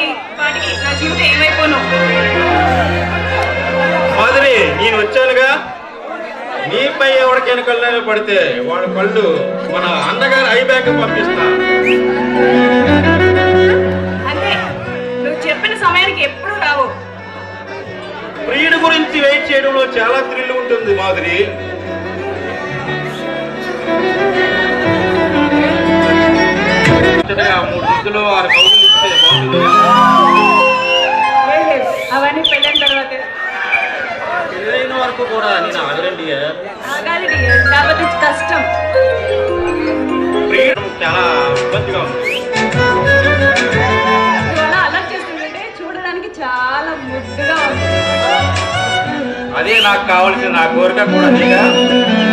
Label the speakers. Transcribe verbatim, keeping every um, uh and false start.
Speaker 1: వాటికి నా జీవితం ఏమైపోను.
Speaker 2: మాధురి, నేను వచ్చానుగా, నీపై ఎవరికైనా కళ్ళు పడితే వాళ్ళ కళ్ళు మన అన్నగారు ఐ బ్యాగ్ పంపిస్తా.
Speaker 1: అంటే నువ్వు చెప్పిన సమయానికి ఎప్పుడు రావు.
Speaker 2: ప్రియుడి గురించి వెయిట్ చేయడంలో చాలా థ్రిల్ ఉంటుంది మాధురి. మూడు ముద్దులు ఆరు కౌలు ఇస్తే బాగుంటుంది.
Speaker 1: అవన్నీ పెళ్ళైన తర్వాత
Speaker 2: పెళ్ళైన వరకు కూడా నేను ఆగలండి.
Speaker 1: ఆగాలి డియర్, లేకపోతే కష్టం.
Speaker 2: ప్రియుడు చాలా ఇబ్బందిగా ఉంది.
Speaker 1: అలా అలర్ట్ చేస్తుంటే చూడడానికి చాలా ముద్దుగా ఉంది.
Speaker 2: అదే నాకు కావాల్సిన నా కోరిక కూడా.